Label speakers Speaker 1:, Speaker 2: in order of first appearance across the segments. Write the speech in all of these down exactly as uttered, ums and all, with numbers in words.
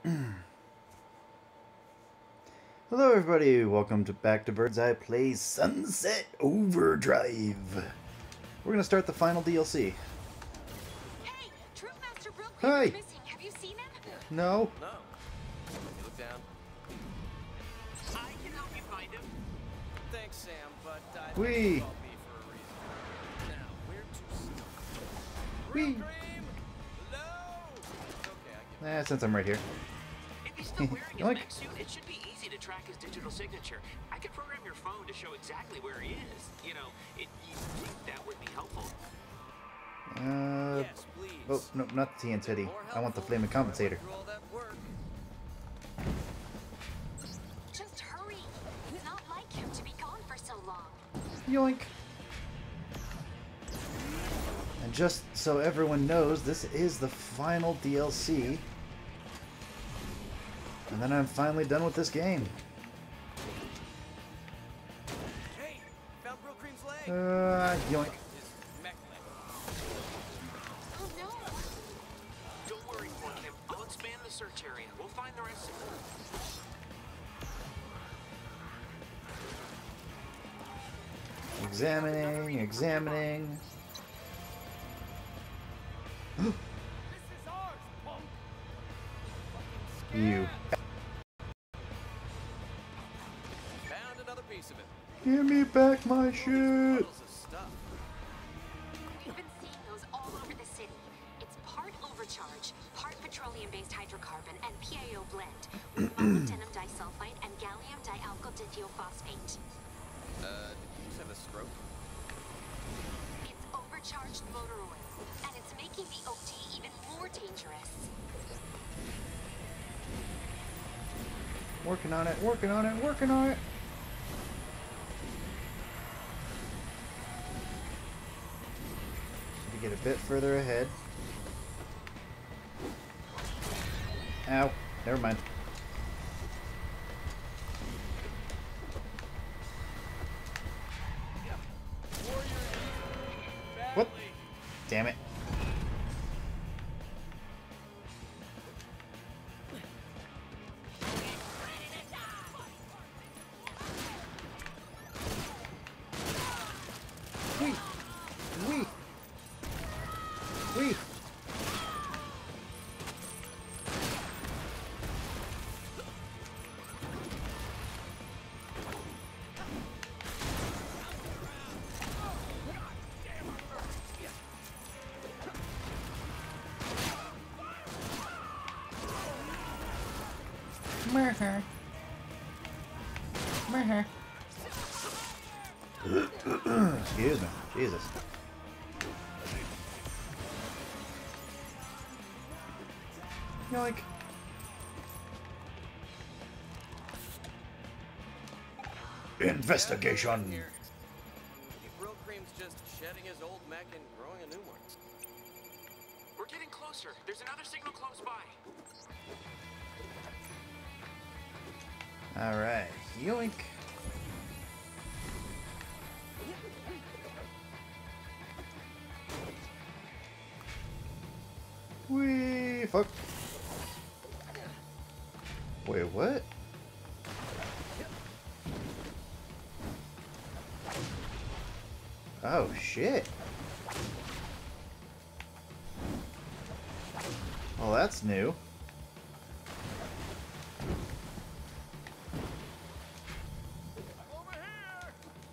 Speaker 1: Hello everybody, welcome to back to Bird's Eye Plays Sunset Overdrive. We're gonna start the final D L C.
Speaker 2: Hey, Troop Master Brooklyn
Speaker 1: Hi.
Speaker 2: is missing. Have you seen him?
Speaker 1: No.
Speaker 3: No. You look down.
Speaker 2: I can help you find him.
Speaker 3: Thanks, Sam, but I
Speaker 1: Wee.
Speaker 3: think you called me for a reason. Now, where to start?
Speaker 1: Wee.
Speaker 3: Real cream? Hello? Okay, I get it.
Speaker 1: Eh, since I'm right here.
Speaker 4: If he's still wearing his
Speaker 1: Yoink.
Speaker 4: mech suit, it should be easy to track his digital signature. I could program your phone to show exactly where he is. You know, it, you think that would be helpful?
Speaker 1: Uh,
Speaker 3: Yes, please.
Speaker 1: oh, no, not the T N T.
Speaker 3: More
Speaker 1: I want the
Speaker 3: helpful.
Speaker 1: flaming
Speaker 3: I went
Speaker 1: compensator.
Speaker 3: through all that work.
Speaker 2: Just hurry. It's not like him to be gone for so long.
Speaker 1: Yoink. And just so everyone knows, this is the final D L C. And then I'm finally done with this game.
Speaker 3: Hey, found Real Cream's leg.
Speaker 1: Uh, yoink.
Speaker 3: His mech leg.
Speaker 2: Oh no!
Speaker 4: Don't worry, Kim. I'll expand the search area. We'll find the rest of them.
Speaker 1: Examining, examining.
Speaker 3: This is ours, punk.
Speaker 1: You.
Speaker 3: Found another piece of it.
Speaker 1: Give me back my shit.
Speaker 3: Bottles of stuff.
Speaker 2: We've been seeing those all over the city. It's part overcharge, part petroleum-based hydrocarbon, and P A O blend with molybdenum disulfide and gallium dialkyl dithiophosphate.
Speaker 3: Uh, did you just have a stroke?
Speaker 2: It's overcharged motor oil, and it's making the O D even more dangerous.
Speaker 1: Working on it, working on it, working on it. To get a bit further ahead. Ow, never mind. What? Damn it. Wee! Wee! Wee! Murder. Murder. Excuse me. Jesus. Yoink. Investigation.
Speaker 3: Here. Maybe Real Cream's just shedding his old mech and growing a new one.
Speaker 4: We're getting closer. There's another signal close by.
Speaker 1: Alright. Yoink. Wee. Fuck. Wait, what? Oh, shit. Well, that's new.
Speaker 3: Over here!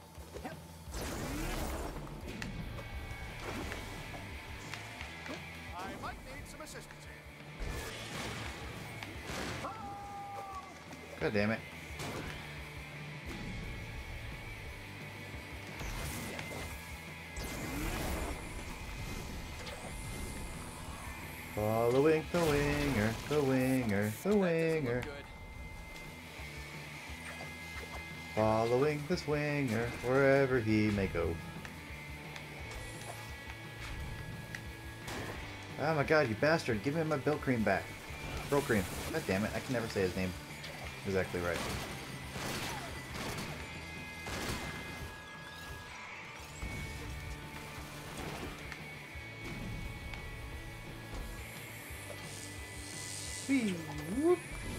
Speaker 3: I might need some assistance here.
Speaker 1: God damn it. Following the winger, the winger, the
Speaker 3: That doesn't
Speaker 1: winger.
Speaker 3: look good.
Speaker 1: Following this winger, wherever he may go. Oh my god, you bastard, give me my Bill Cream back. Bill Cream. God damn it, I can never say his name exactly right. Whee, whoop.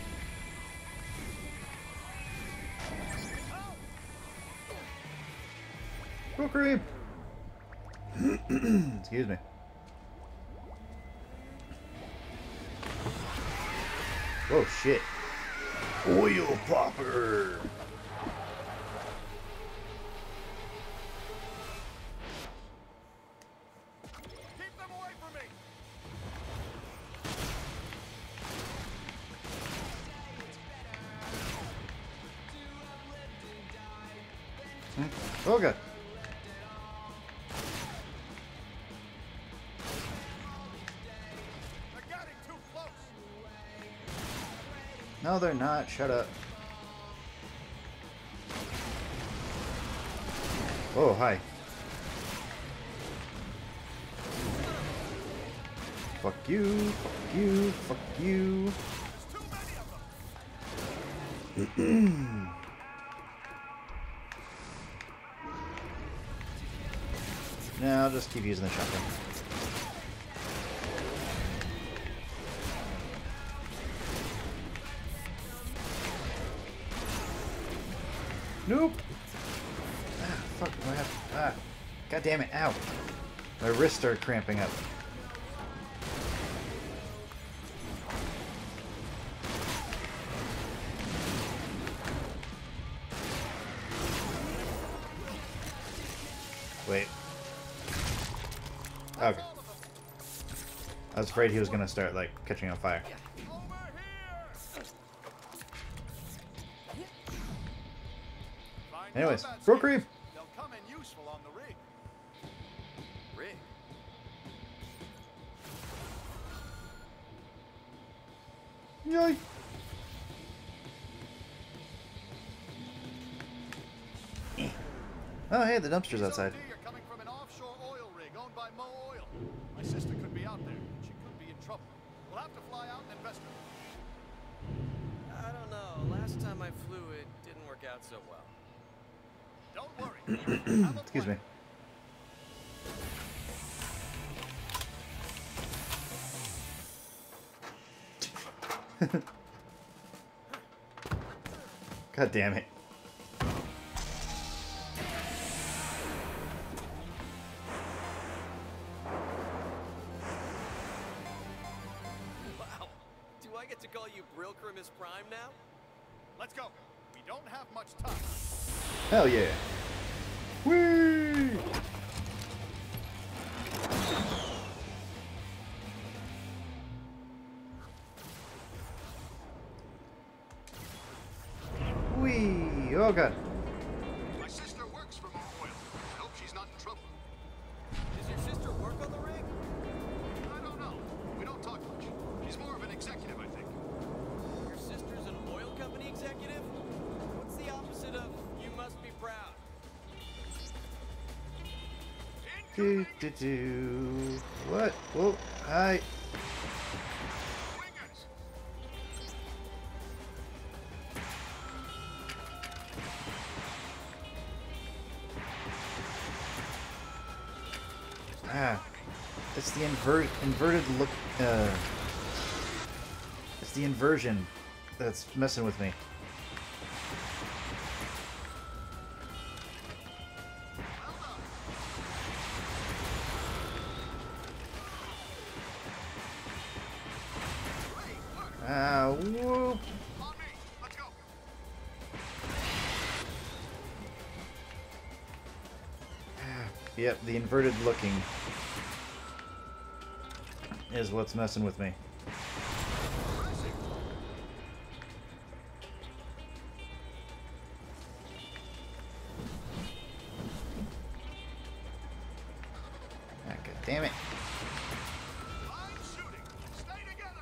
Speaker 1: Go cream! Excuse me. Whoa, shit. Oil popper!
Speaker 5: Keep them away from me!
Speaker 1: Hmm. Oh god.
Speaker 5: They're getting too close!
Speaker 1: No, they're not. Shut up. Oh, hi. Fuck you. Fuck you. Fuck you.
Speaker 5: There's too many of them!
Speaker 1: No, I'll just keep using the shotgun. Nope. Ah, fuck. Do I have? Ah, god damn it! Ow. My wrists are cramping up. Wait. Okay. I was afraid he was gonna start like catching on fire.
Speaker 5: Over here! Find
Speaker 1: Anyways,
Speaker 5: combat
Speaker 1: bro
Speaker 5: skills.
Speaker 1: creep.
Speaker 5: They'll come in useful on the rig.
Speaker 3: Rig.
Speaker 1: Yay. Oh hey, the dumpster's outside.
Speaker 5: These O D are coming from an offshore oil rig owned by Mo Oil. My sister could be out there. She could be in trouble. We'll have to fly out and investigate.
Speaker 3: I don't know. Last time I flew, it didn't work out so well.
Speaker 5: Don't worry. Have a
Speaker 1: Excuse me.
Speaker 5: plan.
Speaker 1: God damn it.
Speaker 3: Wow. Do I get to call you Brilcrimus Prime now?
Speaker 5: Let's go. We don't have much time.
Speaker 1: Hell yeah. Whee! Whee! Oh god.
Speaker 5: My sister works for Mo Oil. I hope she's not in trouble.
Speaker 3: Does your sister work on the rig?
Speaker 5: I don't know. We don't talk much. She's more of an executive, I think.
Speaker 3: Your sister's an oil company executive? What's the opposite of you must be proud?
Speaker 1: Do do do. What? Whoa! Hi.
Speaker 5: Wingers!
Speaker 1: Ah. It's the invert inverted look. Uh. It's the inversion that's messing with me. Ah, whoop.
Speaker 5: On me. Let's go.
Speaker 1: Yep, the inverted looking is what's messing with me. Ah, God damn it.
Speaker 5: Line shooting. Stay together.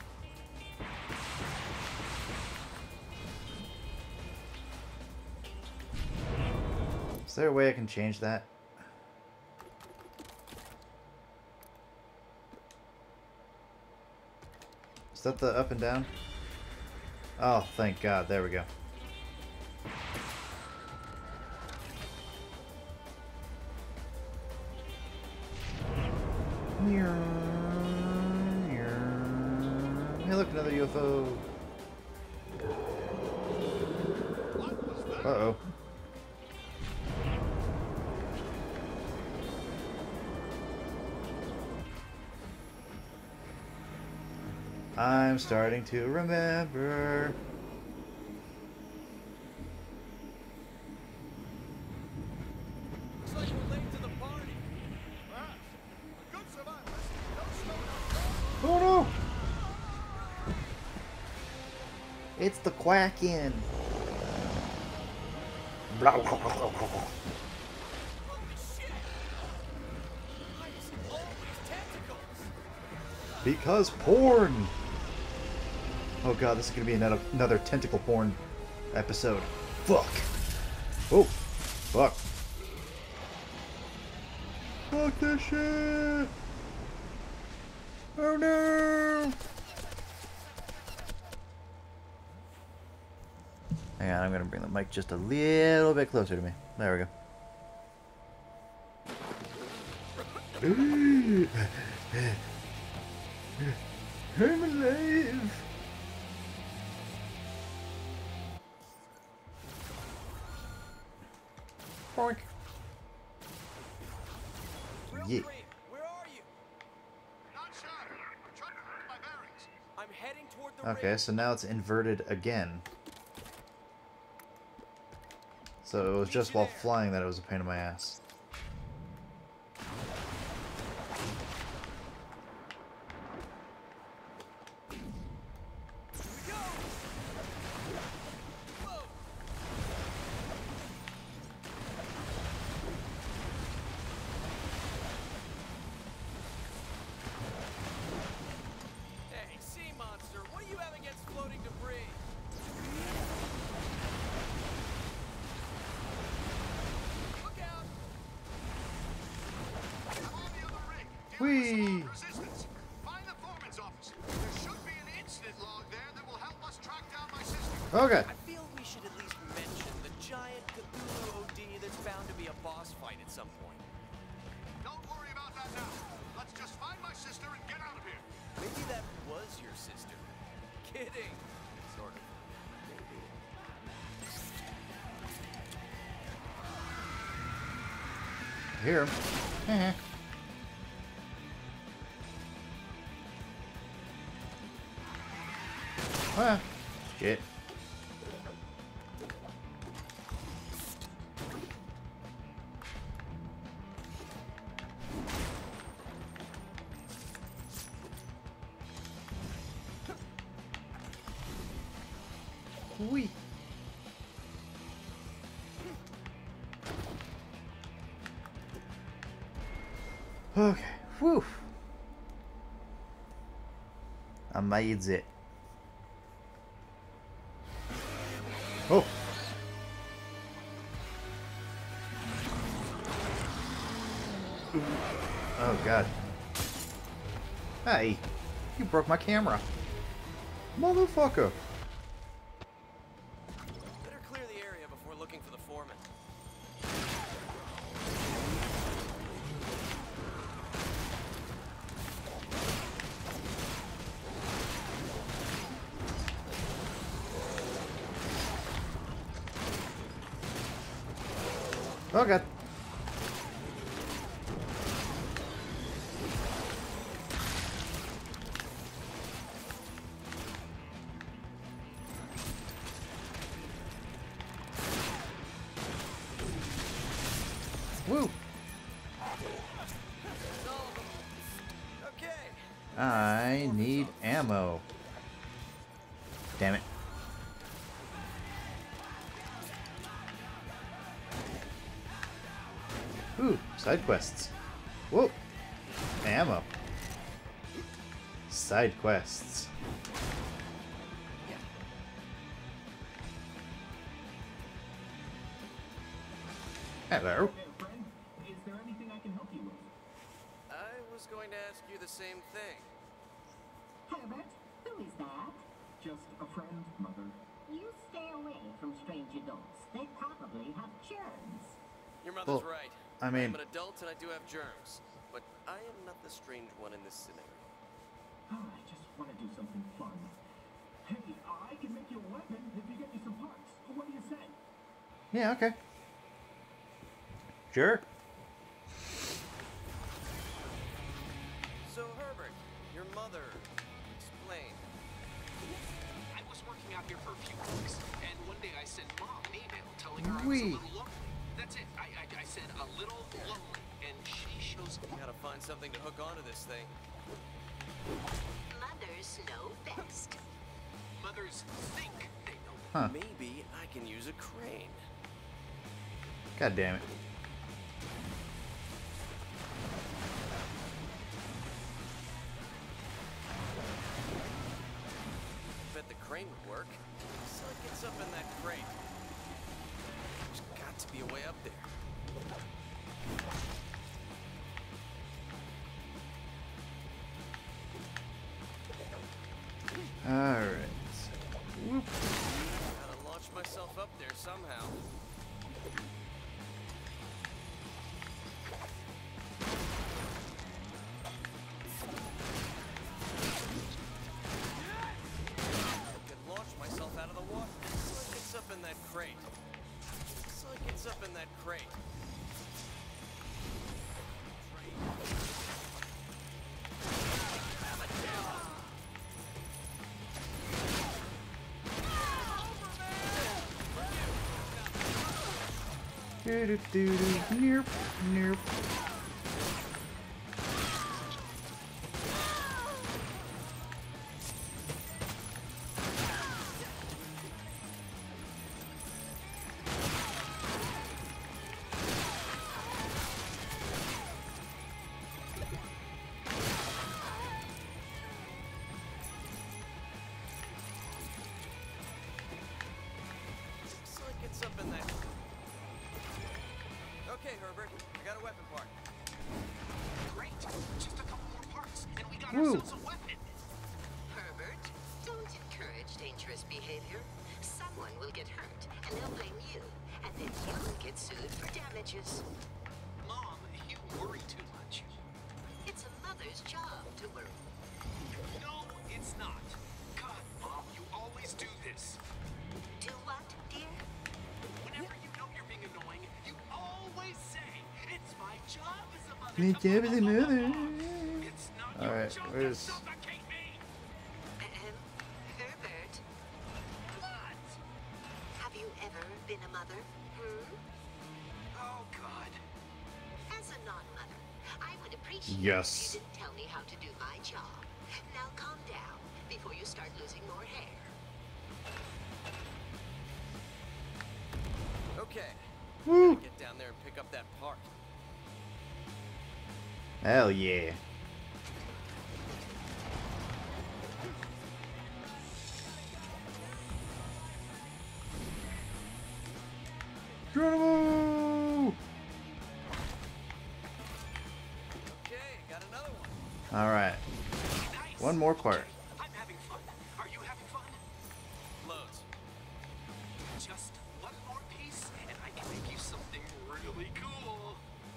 Speaker 1: Is there a way I can change that? Is that the up and down? Oh, thank God. There we go. look, another U F O.
Speaker 5: What was that?
Speaker 1: Uh-oh. I'm starting to remember.
Speaker 3: Looks like we're late to the party.
Speaker 5: Perhaps. A good survivalist. Don't slow down.
Speaker 1: Oh no! It's the KWAKEN. Blah, blah, blah, blah, blah.
Speaker 3: Holy shit! Why is it always tentacles?
Speaker 1: Because porn. Oh god, this is gonna be another another tentacle porn episode. Fuck. Oh, fuck. Fuck this shit. Oh no. Hang on, I'm gonna bring the mic just a little bit closer to me. There we go. I'm alive. Boink.
Speaker 3: Real
Speaker 1: Yeah.
Speaker 3: great. Where are you?
Speaker 5: Not sure. I'm trying to find my bearings.
Speaker 3: I'm heading toward the
Speaker 1: Okay,
Speaker 3: ring.
Speaker 1: so now it's inverted again. So it was just while flying that it was a pain in my ass.
Speaker 3: Here we go. Whoa. Hey, sea monster, what do you have against floating debris? Look out!
Speaker 5: I'm on the other rig.
Speaker 1: Whee!
Speaker 5: Dealing with some armed resistance. Find the foreman's office. There should be an incident log there that will help us track down my sister.
Speaker 1: Okay.
Speaker 3: I feel we should at least mention the giant Cthulhu O D that's bound to be a boss fight at some point.
Speaker 5: Don't worry about that now. Let's just find my sister and get out of here.
Speaker 3: Maybe that was your sister. Kidding. Sort of. Maybe.
Speaker 1: Hear him. Uh-huh. Ah, shit. Wee. Okay. Whew. I made it. Oh. Oh god. Hey, you broke my camera. Motherfucker.
Speaker 3: Better clear the area before looking for the foreman.
Speaker 1: Oh god. Woo.
Speaker 3: Okay.
Speaker 1: I need ammo. Damn it. Ooh, side quests. Whoa. Ammo. Side quests. Hello.
Speaker 6: Friend, is there anything I can help you with?
Speaker 3: I was going to ask you the same thing.
Speaker 7: Herbert, who is that?
Speaker 6: Just a friend, Mother.
Speaker 7: You stay away from strange adults. They probably have germs.
Speaker 3: Your mother's
Speaker 1: Well,
Speaker 3: right.
Speaker 1: I mean-
Speaker 3: I'm an adult and I do have germs. But I am not the strange one in this scenario.
Speaker 6: Oh, I just Want to do something fun? Hey, I can make you a weapon if you get me some parts. What do you say?
Speaker 1: Yeah, okay. Sure.
Speaker 3: So, Herbert, your mother, explain.
Speaker 4: I was working out here for a few weeks, and one day I sent Mom an email telling her I was
Speaker 1: Wee.
Speaker 4: a little lonely. That's it. I, I, I said a little lonely, and she shows up.
Speaker 3: Gotta find something to hook onto this thing.
Speaker 2: Mothers know best.
Speaker 4: Mothers think they know.
Speaker 1: Huh.
Speaker 3: Maybe I can use a crane.
Speaker 1: God damn it.
Speaker 3: Bet the crane would work. So it gets up in that crate. There's got to be a way up there.
Speaker 1: Alright. Whoop.
Speaker 3: Gotta launch myself up there somehow. I could launch myself out of the water. So it gets up in that crate. So it gets up in that crate.
Speaker 1: Do do do do. Nerp. Nerp.
Speaker 3: So it gets up in that. Okay, Herbert, I got a weapon part.
Speaker 4: Great. Just a couple more parts, and we got
Speaker 1: Woo.
Speaker 4: ourselves a weapon.
Speaker 8: Herbert, don't encourage dangerous behavior. Someone will get hurt, and they'll blame you. And then you'll get sued for damages.
Speaker 4: Mom, you worry too much.
Speaker 8: It's a mother's job to worry.
Speaker 4: No, it's not. God, Mom, you always do this.
Speaker 8: Do what, dear?
Speaker 4: Whenever you know you're being annoying, you always say, it's my job as a mother.
Speaker 1: My
Speaker 4: to
Speaker 1: job as a
Speaker 4: blah, blah, blah,
Speaker 1: mother.
Speaker 4: blah. It's not your
Speaker 1: Alright,
Speaker 4: job
Speaker 1: where's-
Speaker 4: to suffocate me.
Speaker 8: Ahem. Herbert,
Speaker 4: What?
Speaker 8: have you ever been a mother? Hmm?
Speaker 4: Oh, God.
Speaker 8: As a non-mother, I would appreciate
Speaker 1: Yes.
Speaker 8: if you didn't tell me how to do my job. Now calm down before you start losing more hair.
Speaker 3: Okay,
Speaker 1: Woo.
Speaker 3: get down there and pick up that part.
Speaker 1: Hell yeah. Geronimo!
Speaker 3: Okay, got another one.
Speaker 1: Alright.
Speaker 4: Nice.
Speaker 1: One more part.
Speaker 4: Okay, I'm having fun. Are you having fun?
Speaker 3: Loads.
Speaker 4: Just one more piece, and I can make you something really cool.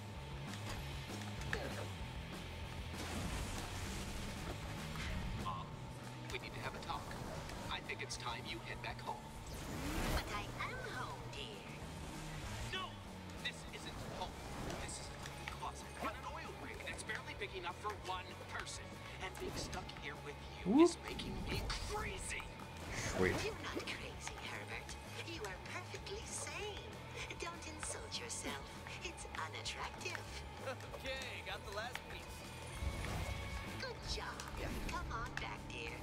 Speaker 4: Mom, we need to have a talk. I think it's time you head back home.
Speaker 8: But I am home, dear.
Speaker 4: No! This isn't home. This is a tiny closet on an oil rig that's barely big enough for one person. And being stuck here with you
Speaker 1: Whoop.
Speaker 4: is making me crazy.
Speaker 1: Sweet.
Speaker 8: You're not crazy, Herbert. You are perfectly sane. Don't insult yourself. It's unattractive.
Speaker 3: Okay, got the last piece.
Speaker 8: Good job. Come on back, dear.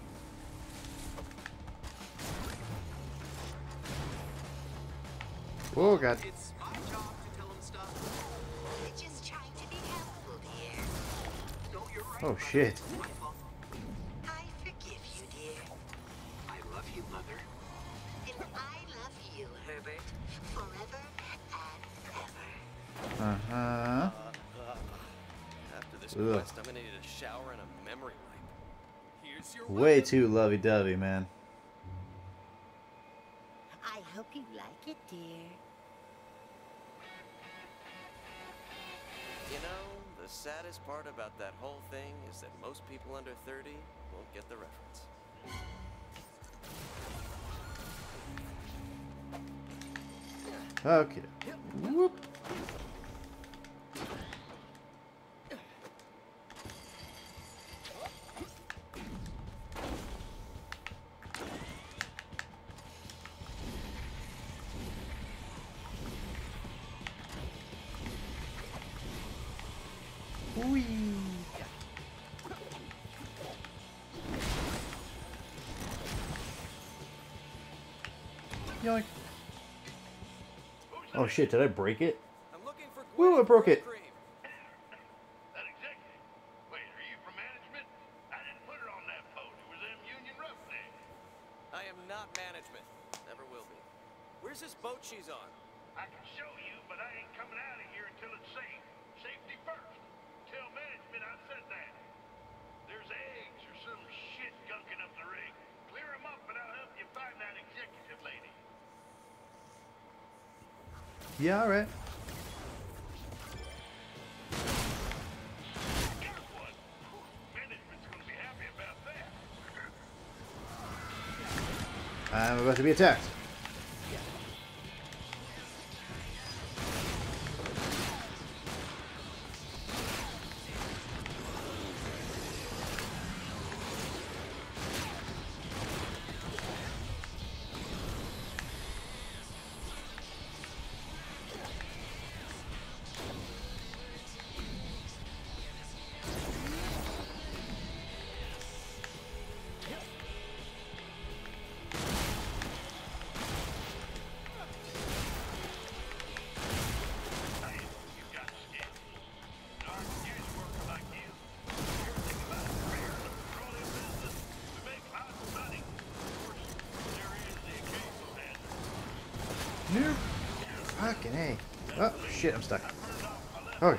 Speaker 1: Oh god.
Speaker 4: It's my job to tell him stuff.
Speaker 8: We're just trying to be helpful, dear.
Speaker 4: No, you're right.
Speaker 1: Oh
Speaker 4: Mother.
Speaker 1: shit.
Speaker 4: It's my fault.
Speaker 8: I forgive you, dear.
Speaker 4: I love you, Mother.
Speaker 8: And I love you, Herbert. Forever and ever.
Speaker 1: Uh-huh.
Speaker 3: After this
Speaker 1: Ugh.
Speaker 3: quest, I'm gonna need a shower and a memory wipe. Here's your
Speaker 1: Way
Speaker 3: weapon.
Speaker 1: too lovey-dovey, man.
Speaker 7: I hope you like it, dear.
Speaker 3: You know, the saddest part about that whole thing is that most people under thirty won't get the reference.
Speaker 1: Okay. Whoop. Whee. Yoink. Oh shit, did I break it?
Speaker 3: I'm looking for
Speaker 1: Woo, I broke it.
Speaker 3: cream.
Speaker 5: That executive. Wait, are you from management? I didn't put her on that post. It was them union roughnecks.
Speaker 3: I am not management. Never will be. Where's this boat she's on?
Speaker 5: I can show you, but I ain't coming out of here until it's safe. Safety first. Tell management I said that. There's eggs or some shit gunking up the rig. Clear them up and I'll help you find that executive lady.
Speaker 1: Yeah, alright.
Speaker 5: Got one. Management's gonna be happy about that.
Speaker 1: I'm about to be attacked. Nope. Fucking A. Oh, shit, I'm stuck. Okay.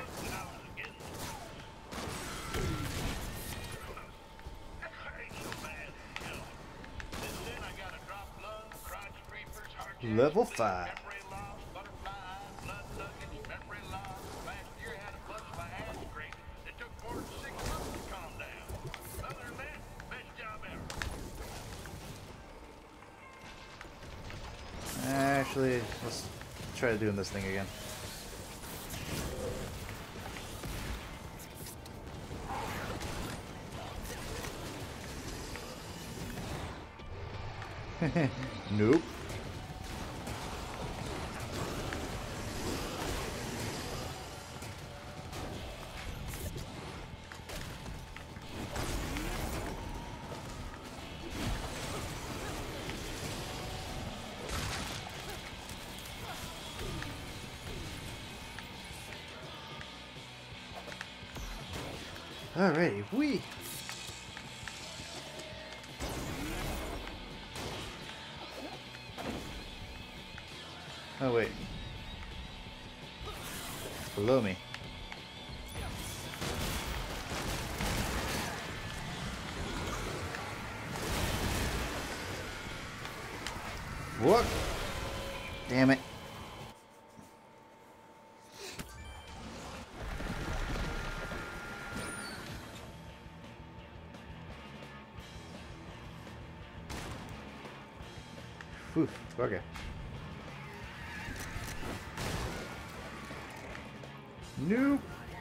Speaker 1: Level five. Actually, let's try doing this thing again. Nope. Alrighty, we. Oh wait. Below me. What? Damn it. Whew, okay. Nope.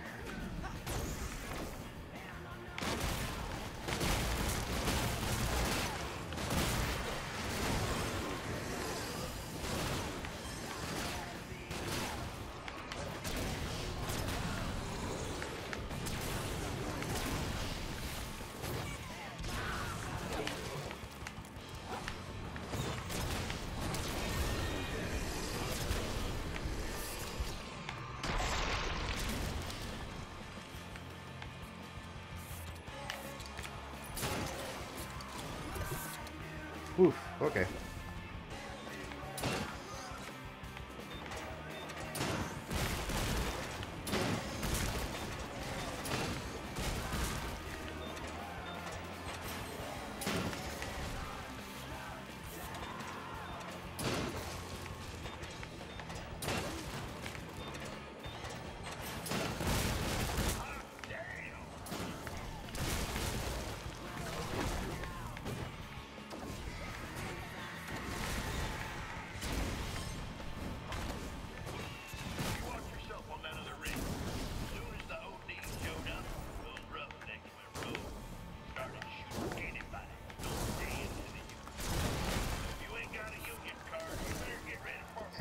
Speaker 1: Oof, okay.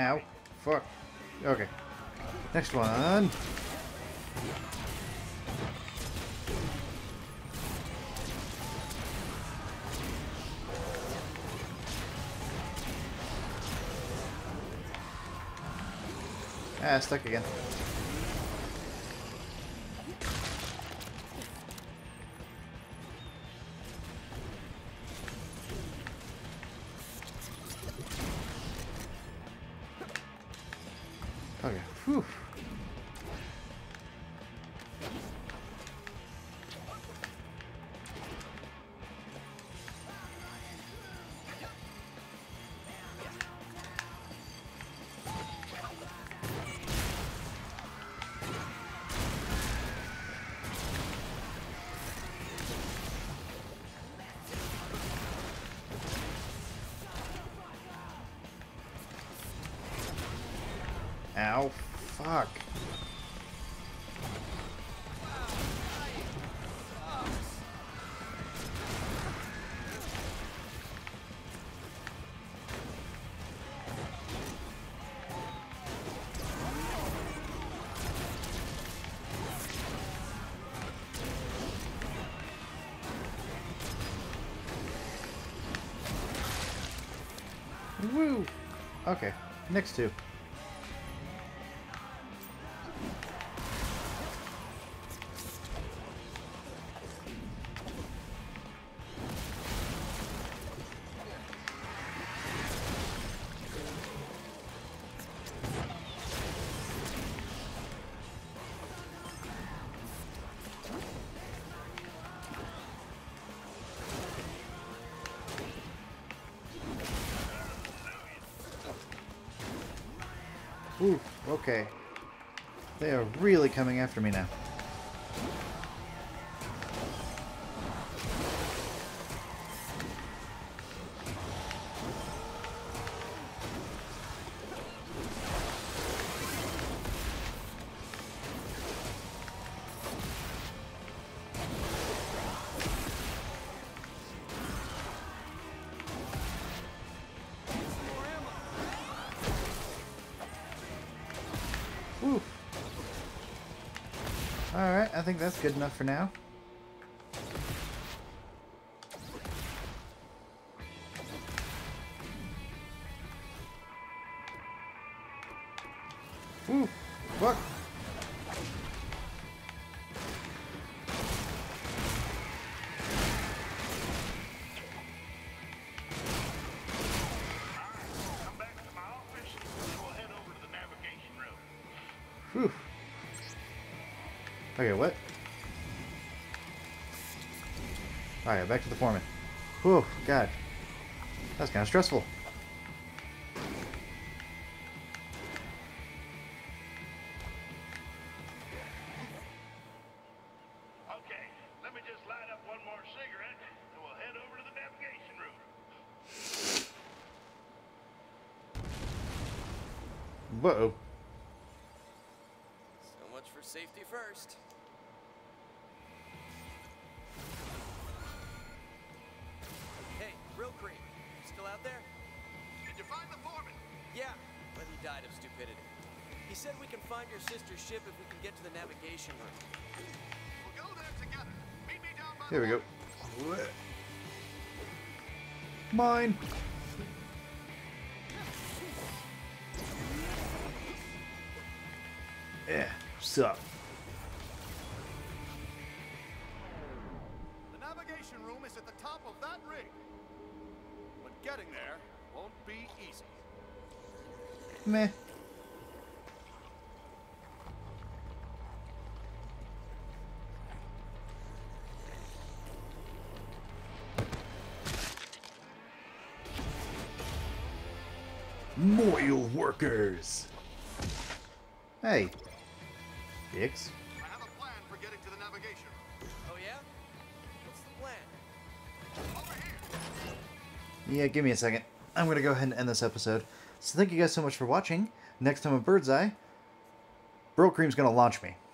Speaker 1: Ow. Fuck. Okay. Next one. Ah, stuck again. Okay. Whew. Ow, fuck. Woo! Okay, next two. Ooh, okay. They are really coming after me now. Whew. Alright, I think that's good enough for now. Whew. Fuck.
Speaker 5: Come back to my office, and we'll head over to the navigation room.
Speaker 1: Whew. Okay, what? Alright, back to the foreman. Whew, God. That's kind of stressful.
Speaker 5: Okay, let me just light up one more cigarette, and we'll head over to the navigation room.
Speaker 1: Whoa.
Speaker 3: So much for safety first. Hey, Real Cream, you still out there?
Speaker 5: Did you find the foreman?
Speaker 3: Yeah, but he died of stupidity. He said we can find your sister's ship if we can get to the navigation room.
Speaker 5: We'll go there together. Meet me down by
Speaker 1: Here we go. Mine. Yeah, sup.
Speaker 5: The navigation room is at the top of that rig. But getting there won't be easy.
Speaker 1: Meh. Moil workers. Hey. Dicks.
Speaker 5: I have a plan for getting to the navigation room.
Speaker 3: Oh yeah? What's the plan?
Speaker 5: Over here.
Speaker 1: Yeah, give me a second. I'm going to go ahead and end this episode. So thank you guys so much for watching. Next time on Bird's Eye, Bro Cream's going to launch me.